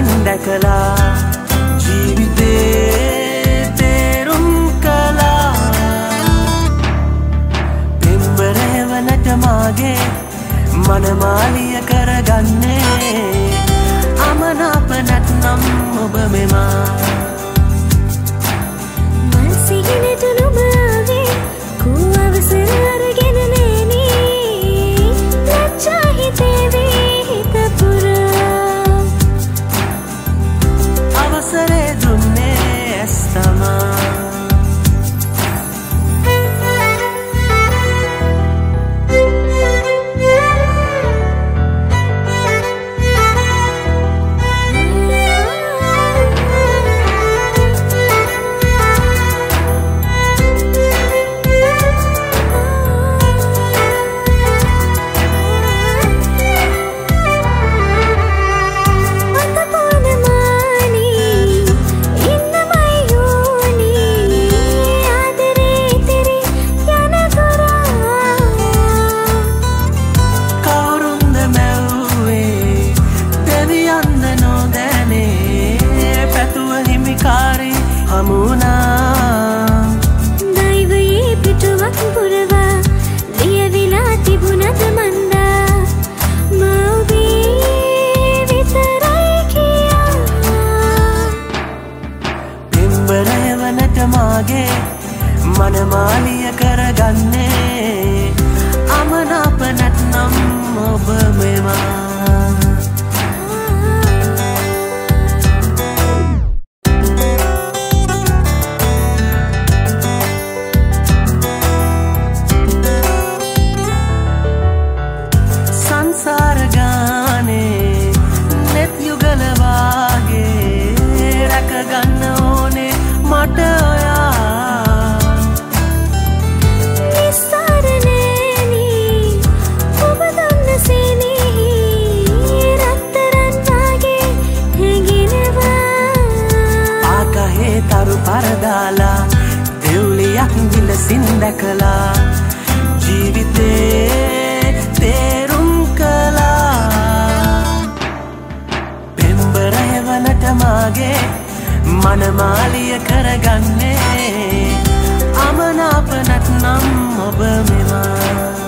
විලසින් දැකලා ජීවිතේ තේරුම් කළා පෙම්බරේ වනට මාගේ මනමාලිය කරගන්නේ අමනාප නැත්නම් ඔබ මෙමා මන් සිහිනට නුඹ ආවේ කෝ අවසර අරගෙන නෑනේ ලැජ්ජා හිතේ වේ හිත පුරා අවසරේ දුන්නේ ඇස් තමා දෛවයේ පිටුවක් පුරවා ලියවිලා තිබුණද මන්දා මව්බී විතරයි කියා පෙම්බරය වනට මාගේ මනමාලිය කරගන්නේ අමනාප නැත්නම් ඔබ මෙමා පරදාලා දෙව්ලියක් විලසින් දැකලා ජීවිතේ තේරුම් කළා පෙම්බරය වනට මාගේ මනමාලිය කරගන්නේ අමනාප නැත්නම් ඔබ මෙමා